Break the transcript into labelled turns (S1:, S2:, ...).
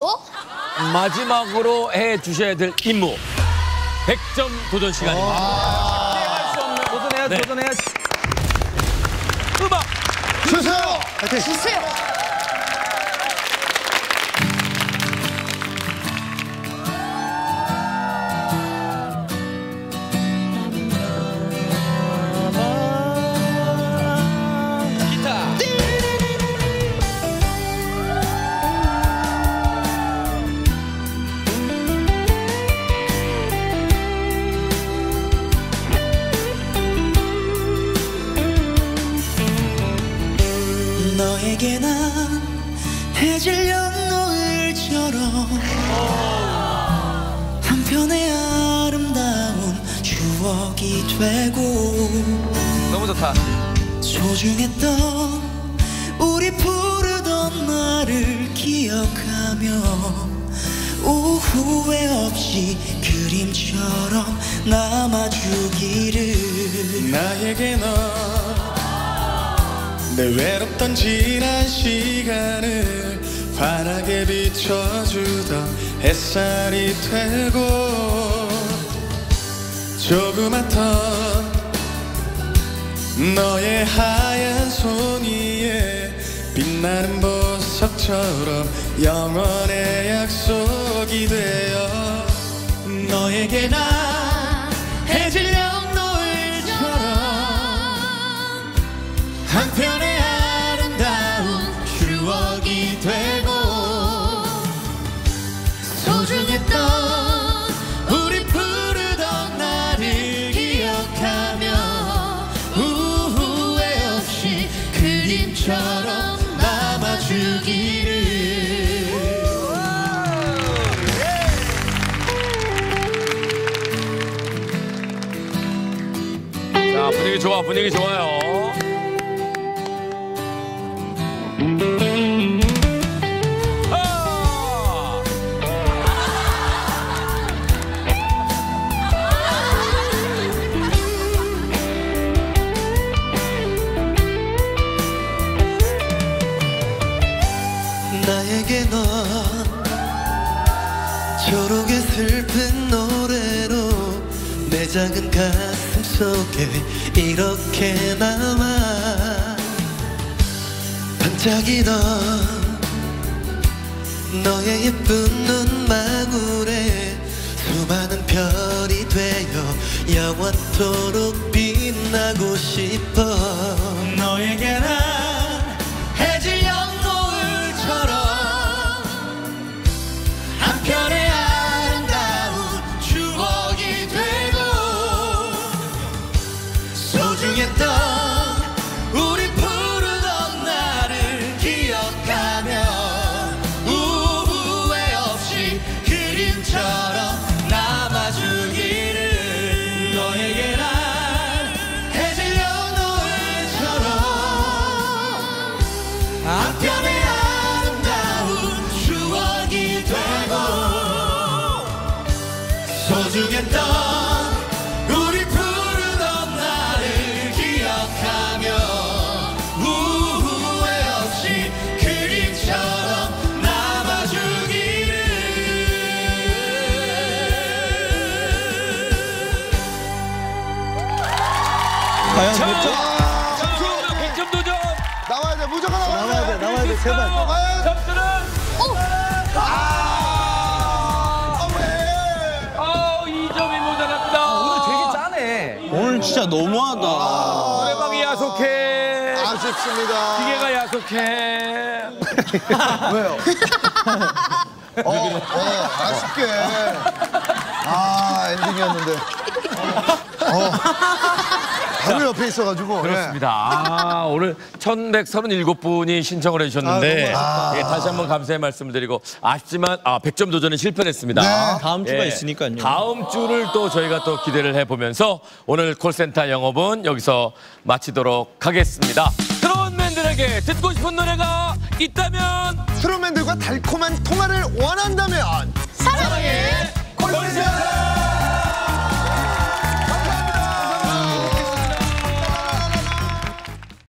S1: 마지막으로 해주셔야 될 임무 100점 도전 시간입니다. 피해갈 수 없는
S2: 도전해야지, 도전해야지.
S1: 음악
S3: 주세요.
S4: 주세요.
S1: 기타.
S5: 너에게 난 해질녘 노을처럼 한편의 아름다운 추억이 되고
S2: 너무 좋다.
S5: 소중했던 우리 부르던 날을 기억하며 후회 없이 그림처럼 남아주기를.
S6: 나에게 넌 내 외롭던 지난 시간을 환하게 비춰주던 햇살이 되고 조그맣던 너의 하얀 손 위에 빛나는 보석처럼 영원의 약속이 되어 너에게 난 해질녘 노을처럼 한편의 아름다운 추억이 되고 소중했던 우리 부르던 날을 기억하며 후회 없이 그림처럼 남아주기를.
S1: 자, 분위기 좋아, 분위기 좋아요.
S5: 나에게 넌 초록의 슬픈 노래로 내 작은 가슴 속에 이렇게 남아 반짝이던 너의 예쁜 눈망울에 수많은 별이 되어 영원토록 빛나고 싶어. 너에게 난 해질녘 한편의 아름다운 추억이 되고 소중했던 우리 부르던 날을 기억하며 후회 없이 그림처럼 남아주기를. 너에게 난 해질녘 노을처럼 한편의 소중했던 우리 부르던 날을 기억하며 후회 없이 그림처럼 남아주기를.
S2: 과연 몇 점?
S1: 100점 도전.
S3: 나와야 돼. 무조건 나와야 돼.
S2: 나와야 돼, 제발.
S1: 점수는
S2: 오늘 진짜 너무하다.
S1: 노래방이 야속해.
S3: 아쉽습니다.
S1: 기계가 야속해.
S3: 왜요? 아쉽게. 엔딩이었는데. 바로 옆에 있어가지고.
S1: 그렇습니다. 오늘 1137분이 신청을 해주셨는데 다시 한번 감사의 말씀을 드리고 아쉽지만 100점 도전은 실패를 했습니다.
S3: 네.
S2: 다음 주가 있으니까요.
S1: 다음 주를 또 저희가 또 기대를 해보면서 오늘 콜센터 영업은 여기서 마치도록 하겠습니다. 트롯맨들에게 듣고 싶은 노래가 있다면
S3: 트롯맨들과 달콤한 통화를 원한다면
S1: 사랑해 콜센터.